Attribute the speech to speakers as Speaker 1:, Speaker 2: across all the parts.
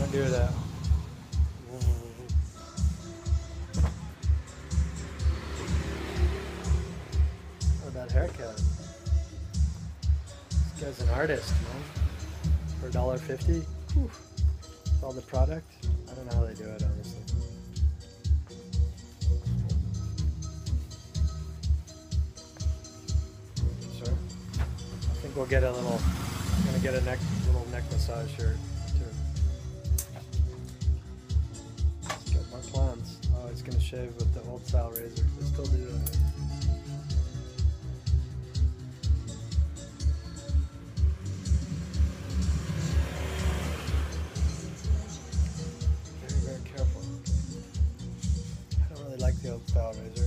Speaker 1: Don't do that. Oh, that haircut. This guy's an artist, man. For $1.50. With all the product. I don't know how they do it, honestly. Sure. I think we'll get a little. I'm gonna get a little neck massage here too. Got more plans. Oh, he's gonna shave with the old style razor. They still do that. Very careful. I don't really like the old style razor.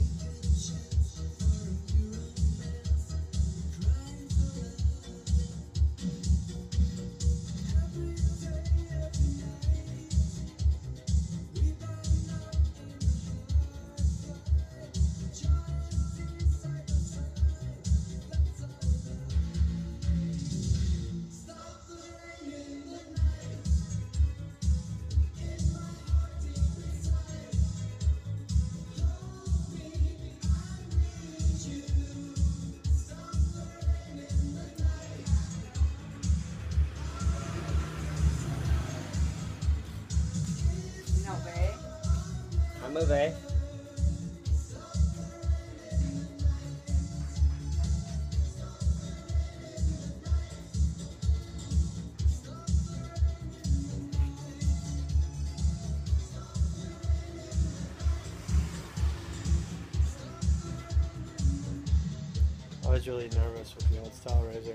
Speaker 2: Mới về.
Speaker 1: I was really nervous with the old style razor.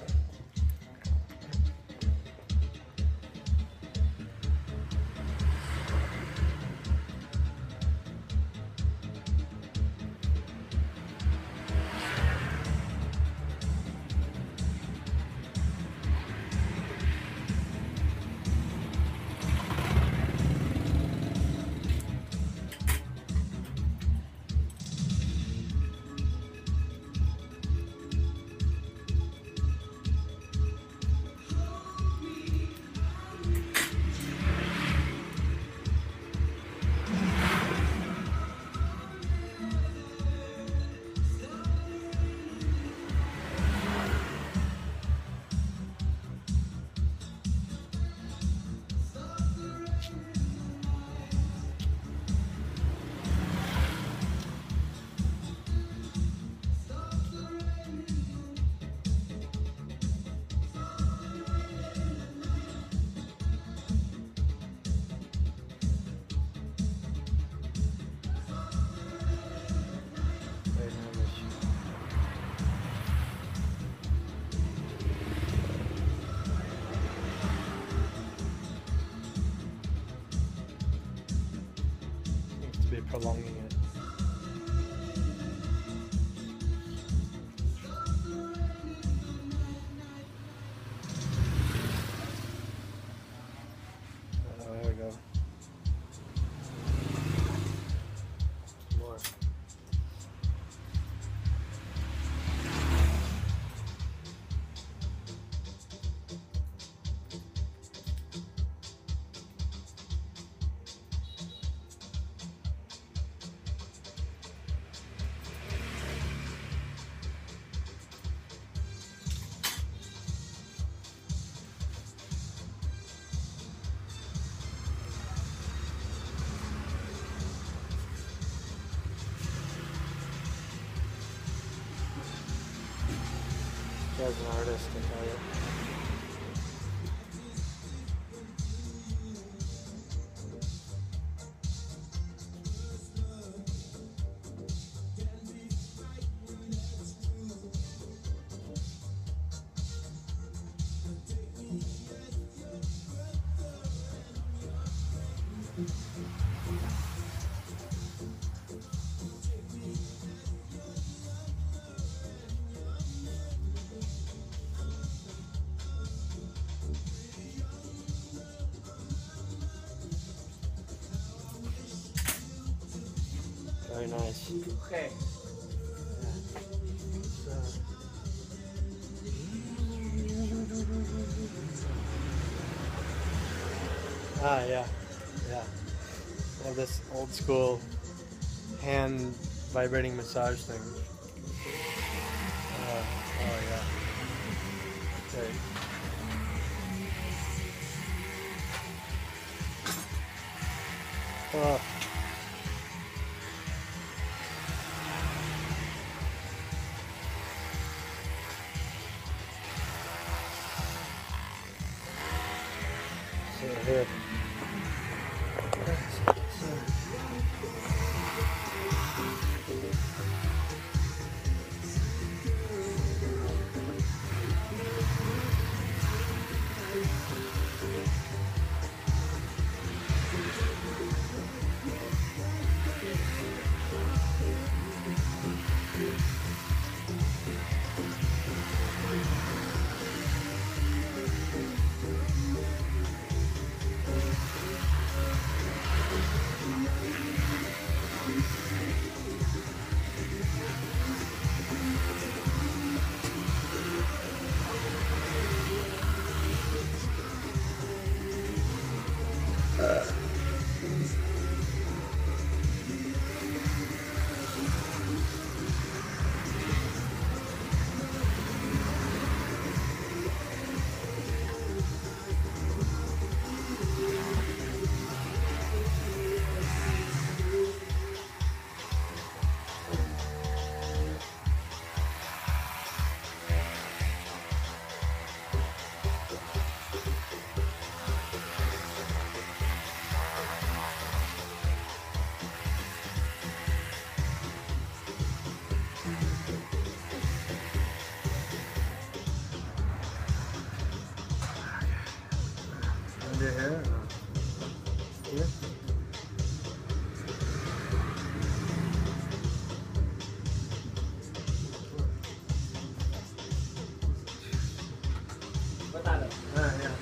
Speaker 1: Prolonging it. Oh, there we go. More. As an artist, I tell you. Very nice.
Speaker 2: Okay.
Speaker 1: Ah, yeah, yeah. They have this old school hand vibrating massage thing. Oh yeah. Great. Oh. So here. Under here? Here?
Speaker 2: What are
Speaker 1: Ah, yeah.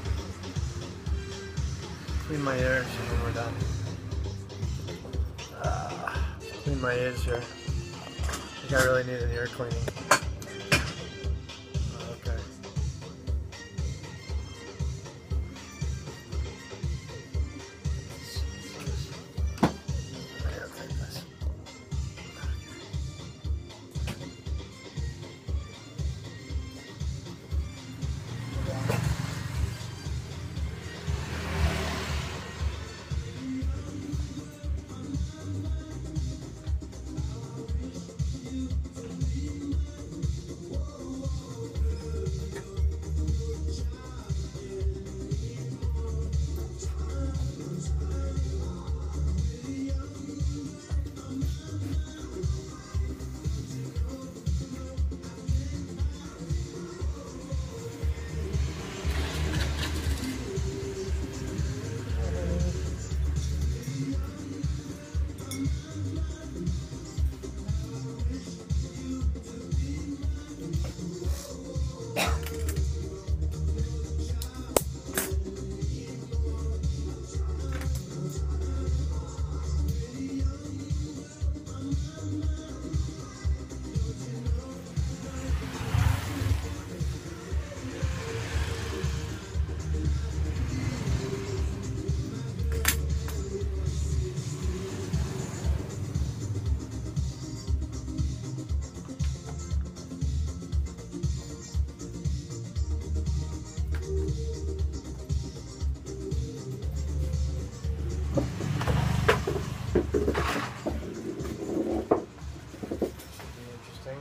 Speaker 1: Clean my ears when we're done. Clean my ears here. I think I really need an ear cleaning. Okay. I gotta take this. Interesting.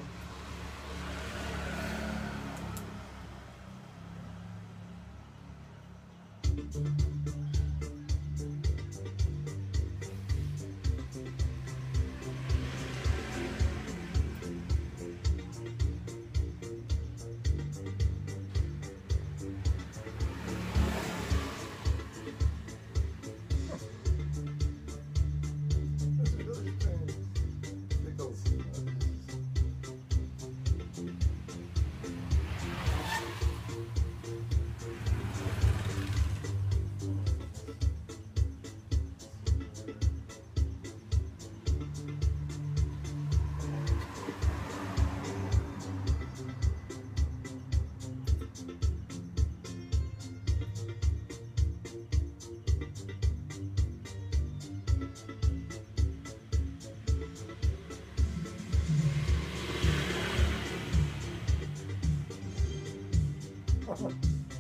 Speaker 1: problem.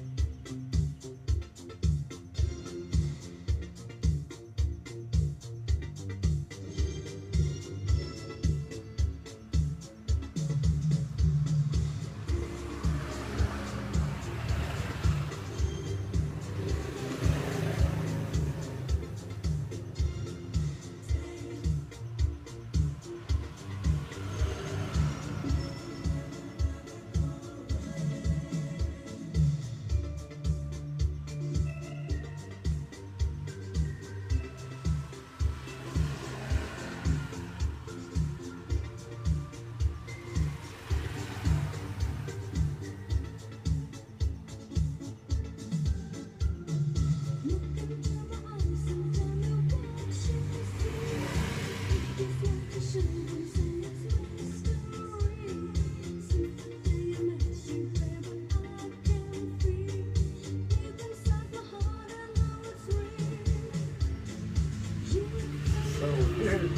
Speaker 1: So weird.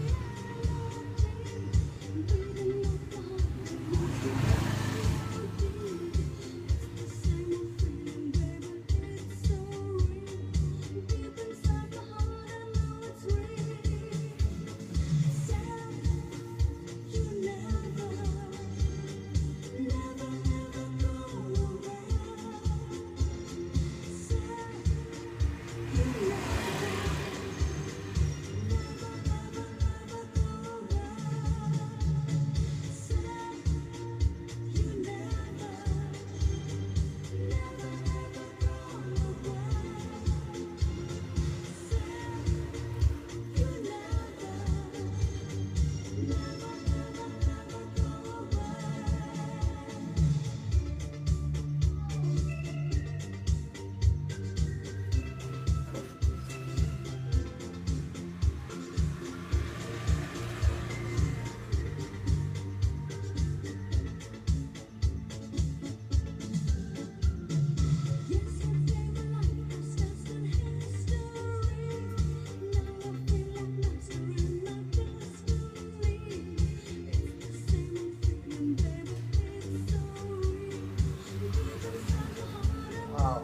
Speaker 1: Wow.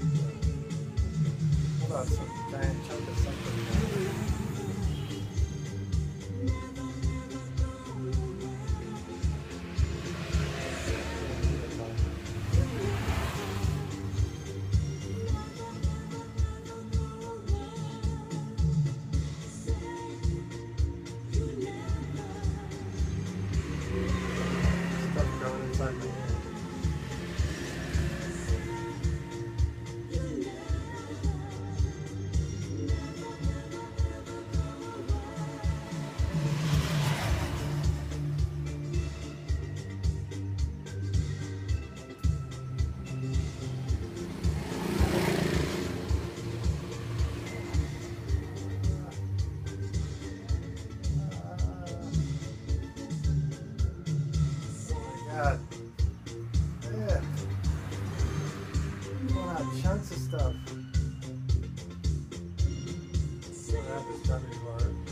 Speaker 1: Hold on, some giant chunk of something. Stuff growing inside my ear. God. Yeah. Pulling out chunks of stuff. What happens to me for it?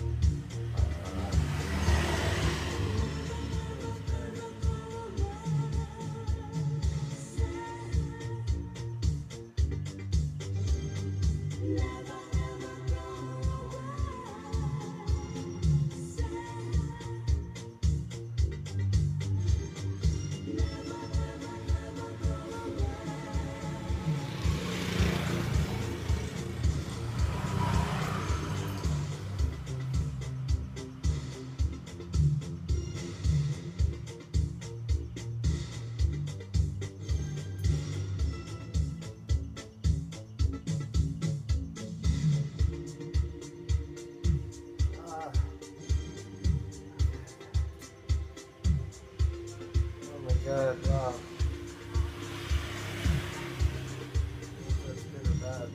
Speaker 1: God, wow. That's good or bad.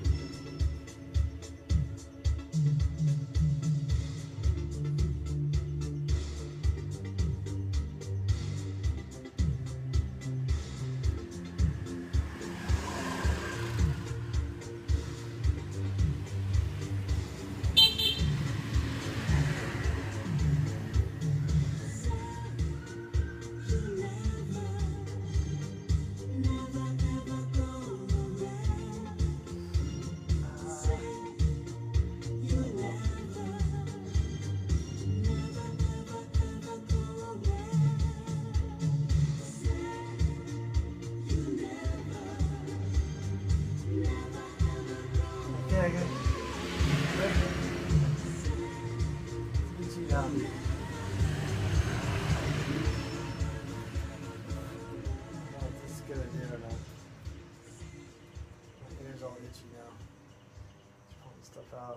Speaker 1: sketchy now. Just pulling stuff out.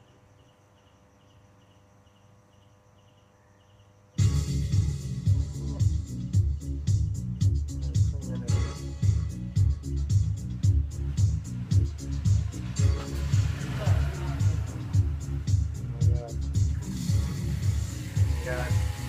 Speaker 1: Cleaning it. Oh my God. God.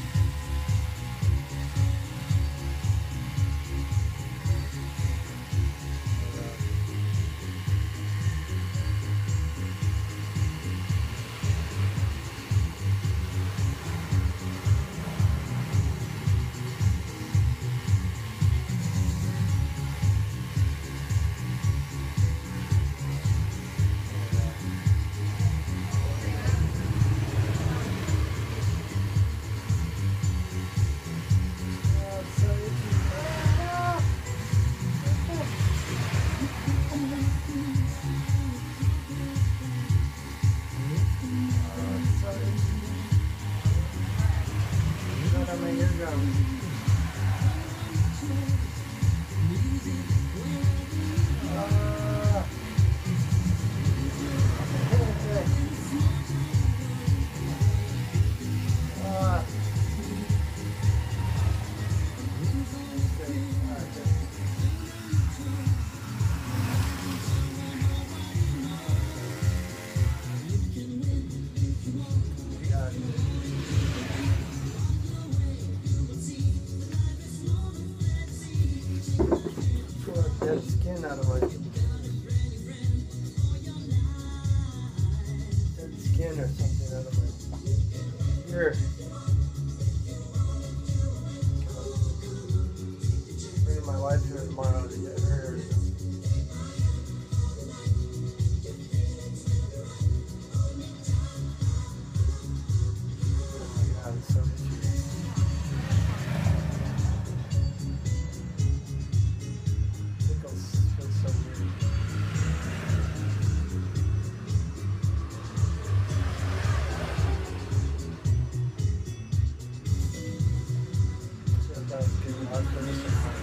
Speaker 1: Dead skin out of my dead skin or something out of my ear. Bringing my wife here tomorrow to get her. Oh my God, it's so itchy. Feels so weird. So that was getting hard for me sometimes.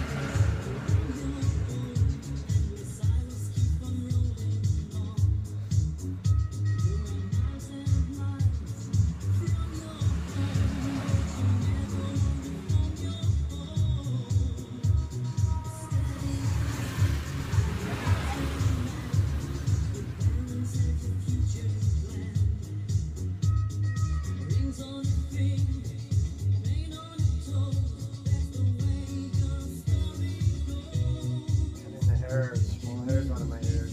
Speaker 1: Small hairs out of my hair.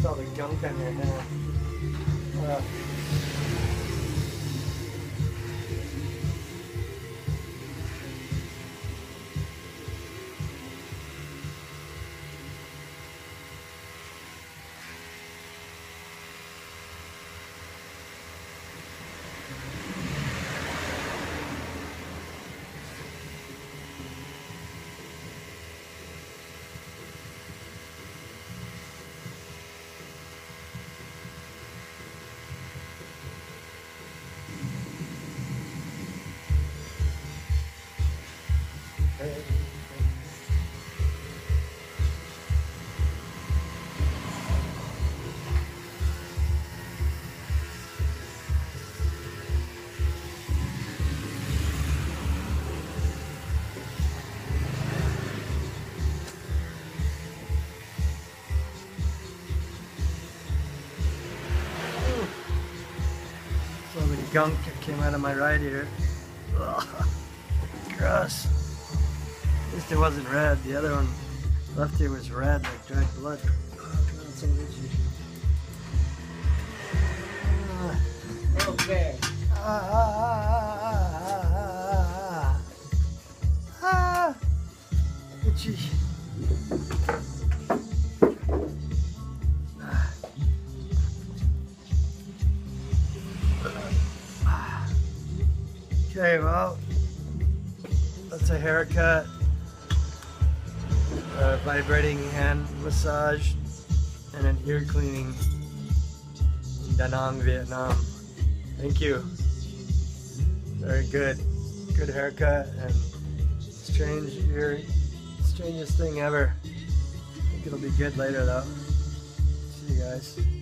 Speaker 1: It's all the gunk on your hand. So the gunk that came out of my right ear. Ugh, gross. At least it wasn't red. The other one, left ear, was red, like dried blood. Oh, it's so itchy.
Speaker 2: Okay.
Speaker 1: Itchy. Okay, well, that's a haircut, a vibrating hand massage, and an ear cleaning in Da Nang, Vietnam. Thank you. Very good. Good haircut and strangest thing ever. I think it'll be good later though. See you guys.